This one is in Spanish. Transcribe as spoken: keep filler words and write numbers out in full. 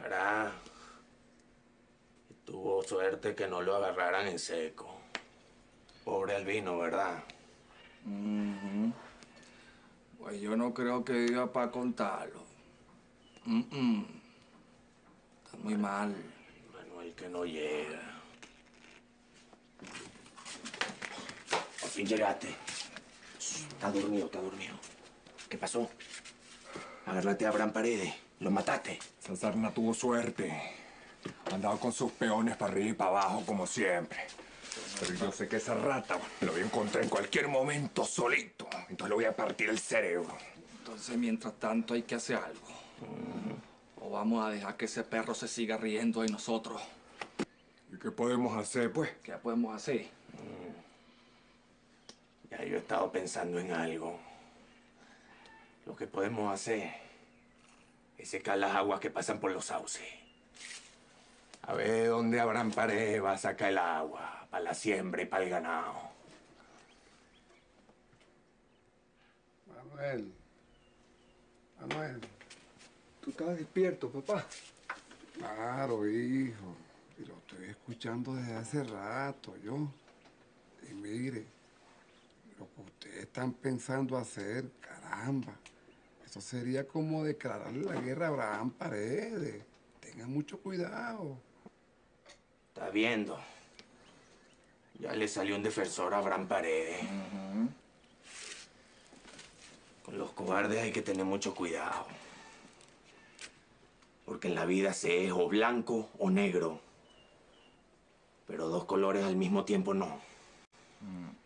Verá, tuvo suerte que no lo agarraran en seco. Pobre Albino, ¿verdad? Uh-huh. Pues yo no creo que viva para contarlo. Mm -mm. Está muy mal. Manuel, que no llega. Por fin llegaste. Está dormido, está dormido. ¿Qué pasó? Agarraste a Abraham Paredes. ¿Lo mataste? Esa sarna tuvo suerte. Andaba con sus peones para arriba y para abajo, como siempre. Pero yo sé que esa rata lo voy a encontrar en cualquier momento solito. Entonces le voy a partir el cerebro. Entonces, mientras tanto, hay que hacer algo. Uh-huh. O vamos a dejar que ese perro se siga riendo de nosotros. ¿Y qué podemos hacer, pues? ¿Qué podemos hacer? Mm. Ya yo he estado pensando en algo. Lo que podemos hacer es secar las aguas que pasan por los sauces. A ver dónde Abraham Paredes va a sacar el agua para la siembra y para el ganado. Manuel. Manuel. ¿Tú estás despierto, papá? Claro, hijo. Y lo estoy escuchando desde hace rato, yo. Y mire, lo que ustedes están pensando hacer, caramba, eso sería como declararle la guerra a Abraham Paredes. Tengan mucho cuidado. Está viendo. Ya le salió un defensor a Abraham Paredes. Uh-huh. Con los cobardes hay que tener mucho cuidado. Porque en la vida se es o blanco o negro. Pero dos colores al mismo tiempo no. Uh-huh.